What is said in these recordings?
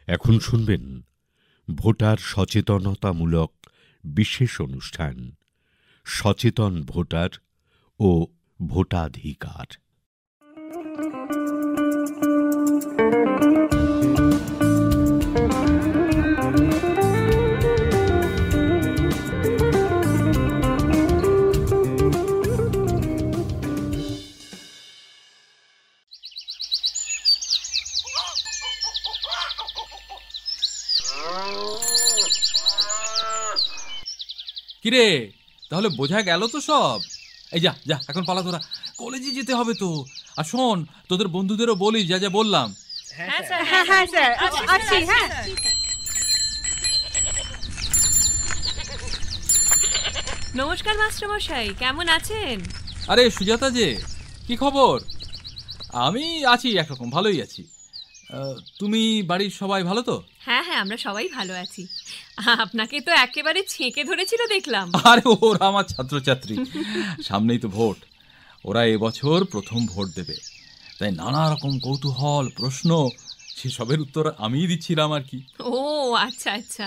এখন শুনবেন ভোটার সচেতনতামূলক বিশেষ অনুষ্ঠান সচেতন ভোটার ও ভোটাধিকার। কিরে, তাহলে বোঝা গেল তো সব? এই যা যা, এখন পালা তোরা, কলেজে যেতে হবে তো। আর শোন, তোদের বন্ধুদেরও বলিস যা যা বললাম। নমস্কার মাস্টারমশাই, কেমন আছেন? আরে সুজাতা যে, কি খবর? আমি আছি একরকম, ভালোই আছি। তুমি বাড়ির সবাই ভালো তো? হ্যাঁ হ্যাঁ, আমরা সবাই ভালো আছি। আপনাকে তো একেবারে ছেঁকে ধরেছিল দেখলাম। আরে ওরা আমার ছাত্রছাত্রী, সামনেই তো ভোট। ওরা এবছর প্রথম ভোট দেবে, তাই নানা রকম কৌতূহল, প্রশ্ন, সেসবের উত্তর আমিই দিচ্ছিলাম আর কি। ও আচ্ছা আচ্ছা।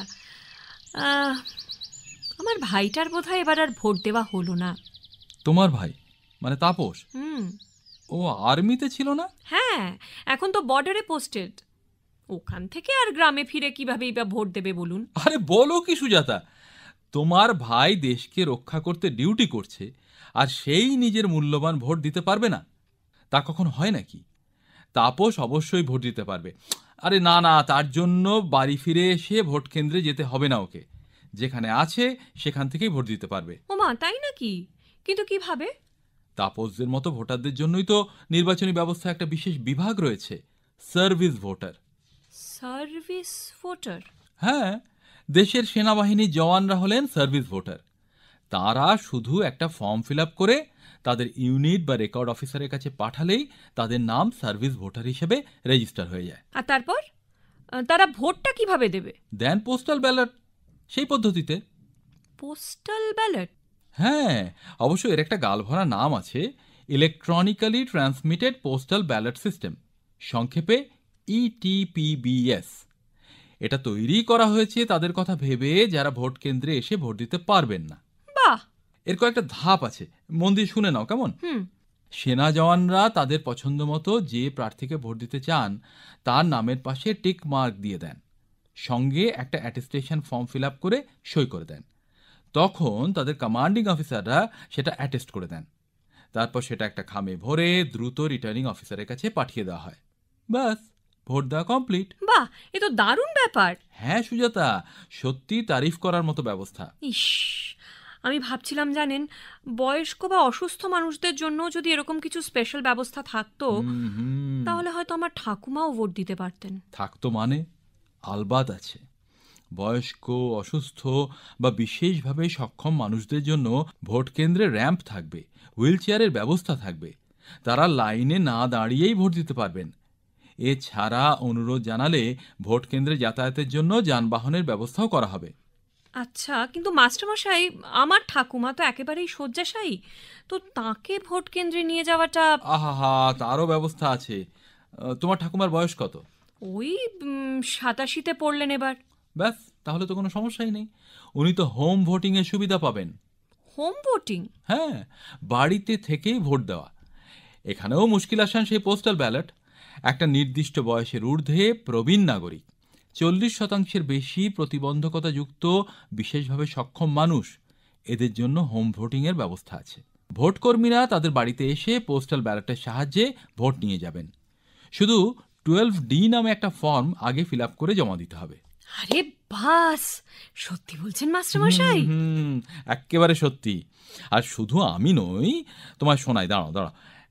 আমার ভাইটার বোধহয় এবার আর ভোট দেওয়া হলো না। তোমার ভাই মানে তাপস? ও আর্মিতে ছিল না? হ্যাঁ, এখন তো বর্ডারে পোস্টেড। ওখান থেকে আর গ্রামে ফিরে কিভাবেই বা ভোট দেবে বলুন? আরে বলো কি সুজাতা, তোমার ভাই দেশকে রক্ষা করতে ডিউটি করছে, আর সেই নিজের মূল্যবান ভোট দিতে পারবে না? তা কখন হয় নাকি? তাপস অবশ্যই ভোট দিতে পারবে। আরে না না, তার জন্য বাড়ি ফিরে এসে ভোট কেন্দ্রে যেতে হবে না ওকে, যেখানে আছে সেখান থেকেই ভোট দিতে পারবে। ওমা, তাই নাকি? কিন্তু কিভাবে? তাপসদের মতো ভোটারদের জন্যই তো নির্বাচনী ব্যবস্থা একটা বিশেষ বিভাগ রয়েছে, সার্ভিস ভোটার। Service voter? হ্যাঁ, দেশের সেনাবাহিনীর জওয়ানরা হলেন সার্ভিস ভোটার। তারা শুধু একটা ফর্ম ফিল আপ করে তাদের ইউনিট বা রেকর্ড অফিসারের কাছে পাঠালেই তাদের নাম সার্ভিস ভোটার হিসেবে রেজিস্টার হয়ে যায়। আর তারপর তারা ভোটটা কিভাবে দেবে? দেন পোস্টাল ব্যালট, সেই পদ্ধতিতে। Postal ballot? হ্যাঁ, অবশ্য এর একটা গালভরা নাম আছে, electronically transmitted postal ballot system, সংক্ষেপে ETPBS। এটা তৈরি করা হয়েছে তাদের কথা ভেবে যারা ভোট কেন্দ্রে এসে ভোট দিতে পারবেন না। বাহ! এর কয়েকটা ধাপ আছে, মন দিয়ে শুনে নাও কেমন। সেনা জওয়ানরা তাদের পছন্দ মতো যে প্রার্থীকে ভোট দিতে চান তার নামের পাশে টিক মার্ক দিয়ে দেন, সঙ্গে একটা অ্যাটেস্টেশন ফর্ম ফিল আপ করে সই করে দেন। তখন তাদের কমান্ডিং অফিসাররা সেটা অ্যাটেস্ট করে দেন। তারপর সেটা একটা খামে ভরে দ্রুত রিটার্নিং অফিসারের কাছে পাঠিয়ে দেওয়া হয়। ব্যাস, ভোট দেওয়া কমপ্লিট। বাহ, এ তো দারুণ ব্যাপার। হ্যাঁ সুজাতা, সত্যি তারিফ করার মতো ব্যবস্থা। ইস, আমি ভাবছিলাম জানেন, বয়স্ক বা অসুস্থ মানুষদের জন্য যদি এরকম কিছু স্পেশাল ব্যবস্থা থাকতো তাহলে হয়তো আমার ঠাকুমাও ভোট দিতে পারতেন। থাকতো মানে? আলবাত আছে। বয়স্ক, অসুস্থ বা বিশেষভাবে সক্ষম মানুষদের জন্য ভোট কেন্দ্রে র্যাম্প থাকবে, হুইল চেয়ারের ব্যবস্থা থাকবে। তারা লাইনে না দাঁড়িয়েই ভোট দিতে পারবেন। এছাড়া অনুরোধ জানালে ভোট কেন্দ্রে যাতায়াতের জন্য যানবাহনের ব্যবস্থাও করা হবে। আচ্ছা, কিন্তু মাস্টারমশাই, আমার ঠাকুমা তো একেবারেই শয্যাশায়ী, তো তাকে ভোট কেন্দ্রে নিয়ে যাওয়াটা... আহা, তারও ব্যবস্থা আছে। তোমার ঠাকুমার বয়স কত? ওই 87-তে পড়লেন এবার। ব্যাস, তাহলে তো কোনো সমস্যাই নেই। উনি তো হোম ভোটিং এর সুবিধা পাবেন। Home voting? হ্যাঁ, বাড়িতে থেকেই ভোট দেওয়া। এখানেও মুশকিল আসান সেই পোস্টাল ব্যালট। একটা নির্দিষ্ট বয়সের ঊর্ধ্বে প্রবীণ নাগরিক, 40% বেশি প্রতিবন্ধকতাযুক্ত বিশেষভাবে সক্ষম মানুষ, এদের জন্য হোম ভোটিংয়ের ব্যবস্থা আছে। ভোটকর্মীরা তাদের বাড়িতে এসে পোস্টাল ব্যালটের সাহায্যে ভোট নিয়ে যাবেন। শুধু 12D নামে একটা ফর্ম আগে ফিল আপ করে জমা দিতে হবে। আরে বাস, সত্যি বলছেন মাস্টারমশাই? একেবারে সত্যি। আর শুধু আমি নই, তোমার শোনাই, দাঁড়াও দাঁড়াও,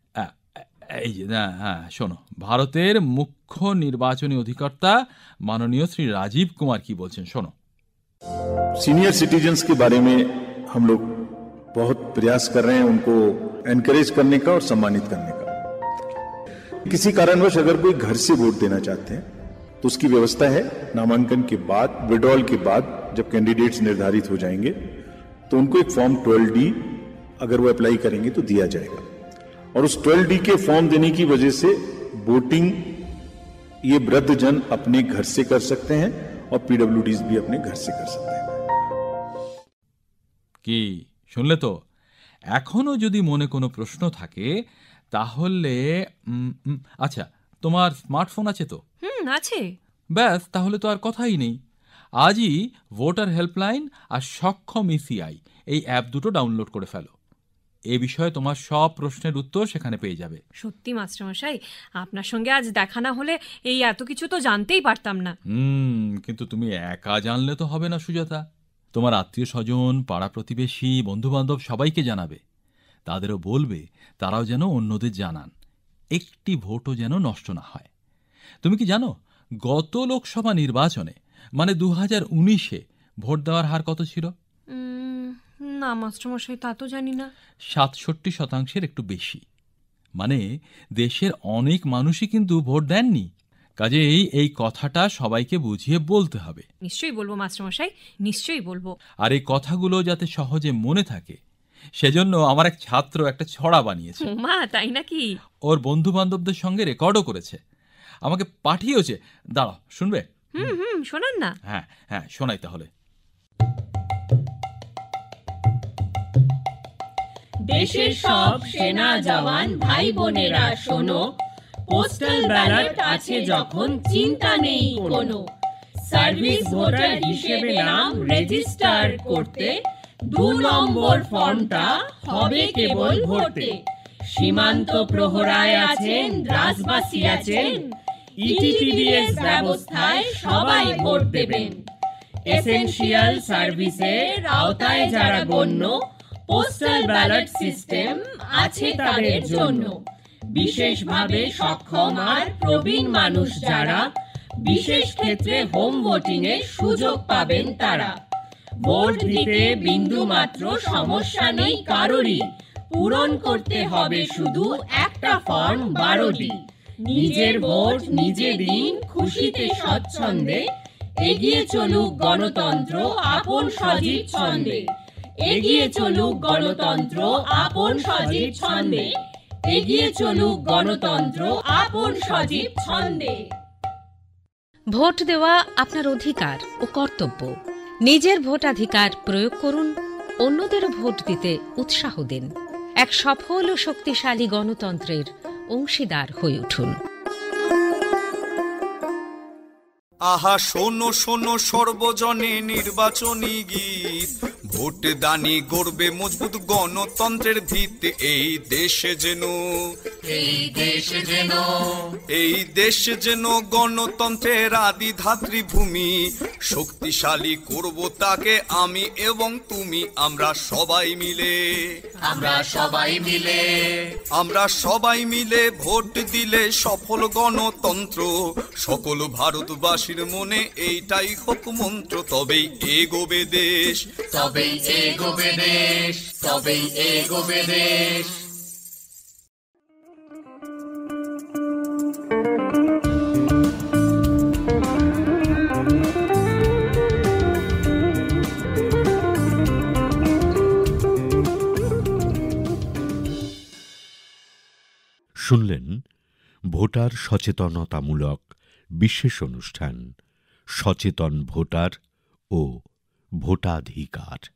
এই যে হ্যাঁ শোনো, ভারতের মুখ্য নির্বাচনী অধিকর্তা माननीय श्री राजीव कुमार की बोलছেন, শোনো। सीनियर सिटीजन्स के बारे में हम लोग बहुत प्रयास कर रहे हैं, उनको एनकरेज करने का और सम्मानित करने का। किसी कारणवश अगर कोई घर से वोट देना चाहते हैं तो उसकी व्यवस्था है। नामांकन के बाद, विड्रॉल के बाद जब कैंडिडेट्स निर्धारित हो जाएंगे तो उनको एक फॉर्म 12D अगर वो अप्लाई करेंगे तो दिया जाएगा। और उस 12D के फॉर्म देने की वजह से वोटिंग ये वृद्धजन अपने घर से कर सकते हैं और पीडब्ल्यूडीज भी अपने घर से कर सकते हैं। কি শুনলে তো? এখনো যদি মনে কোনো প্রশ্ন থাকে তাহলে আচ্ছা, তোমার স্মার্টফোন আছে তো? আছে। ব্যাস, তাহলে তো আর কথাই নেই। আজই ভোটার হেল্পলাইন আর সক্ষম ইসিআই এই অ্যাপ দুটো ডাউনলোড করে ফেলো। এ বিষয়ে তোমার সব প্রশ্নের উত্তর সেখানে পেয়ে যাবে। সত্যি মাস্টারমশাই, আপনার সঙ্গে আজ দেখা না হলে এই এত কিছু তো জানতেই পারতাম না। কিন্তু তুমি একা জানলে তো হবে না সুজাতা। তোমার আত্মীয় স্বজন, পাড়া প্রতিবেশী, বন্ধুবান্ধব সবাইকে জানাবে। তাদেরও বলবে তারাও যেন অন্যদের জানান। একটি ভোটও যেন নষ্ট না হয়। তুমি কি জানো গত লোকসভা নির্বাচনে মানে 2019-এ ভোট দেওয়ার হার কত ছিল? না মাস্টারমশাই, তা তো জানি না। 67% একটু বেশি। মানে দেশের অনেক মানুষই কিন্তু ভোট দেননি। কাজেই এই কথাটা সবাইকে বুঝিয়ে বলতে হবে। নিশ্চয়ই বলবো মাস্টারমশাই, নিশ্চয়ই বলবো। আর এই কথাগুলো যাতে সহজে মনে থাকে সেজন্য আমার এক ছাত্র একটা ছড়া বানিয়েছে। মা, তাই নাকি? ওর বন্ধু বান্ধবদের সঙ্গে রেকর্ডও করেছে, আমাকে পাঠিয়েছে। দাঁড়াও, শুনবে? শোনান না। হ্যাঁ হ্যাঁ, শোনাই তাহলে। দেশের সব সেনা জওয়ান ভাই বোনেরা শোনো, পোস্টাল ব্যালট আছে যখন চিন্তা নেই কোনো। সার্ভিস ভোটার হিসেবে নাম রেজিস্টার করতে 2 নম্বর ফর্মটা হবে কেবল ভোটে। সীমান্ত প্রহরায় আছেন, দ্রাসবাসী আছেন, ইটিপিডিএস ব্যবস্থায় সবাই ভোট দেবেন। এসেনশিয়াল সার্ভিসের আওতায় যারা গণ্য, পোস্টাল ব্যালট সিস্টেম আছে তাদের জন্য। বিশেষভাবে সক্ষম আর প্রবীণ মানুষ যারা, বিশেষ ক্ষেত্রে হোম ভোটিং এর সুযোগ পাবেন তারা। ভোট দিতে বিন্দু মাত্র সমস্যা নেই কারোরই, পূরণ করতে হবে শুধু একটা ফর্ম 12টি। নিজের ভোট নিজে দিন খুশিতে স্বচ্ছন্দে, এগিয়ে চলুক গণতন্ত্র আপন সজীব ছন্দে। এগিয়ে চলুক গণতন্ত্র আপন সজীব ছন্দে। এগিয়ে চলুক গণতন্ত্র আপন সজীব ছন্দে। ভোট দেওয়া আপনার অধিকার ও কর্তব্য। নিজের ভোটাধিকার প্রয়োগ করুন, অন্যদেরও ভোট দিতে উৎসাহ দিন। এক সফল ও শক্তিশালী গণতন্ত্রের অংশীদার হয়ে উঠুন। আহা শোনো শোনো সর্বজনে নির্বাচনী গীত, ভোট দানি গড়বে মজবুত গণতন্ত্রের ভিত। এই দেশে যেন গণতন্ত্রের আদি ধাত্রী ভূমি। শক্তিশালী করব তাকে আমি এবং তুমি, আমরা সবাই মিলে ভোট দিলে সফল গণতন্ত্র। সকল ভারতবাসীর মনে এইটাই হোক মন্ত্র, তবেই এগোবে দেশ, তবেই এগোবে দেশ, তবেই এগোবে দেশ। শুনলেন ভোটার সচেতনতামূলক বিশেষ অনুষ্ঠান সচেতন ভোটার ও ভোটাধিকার।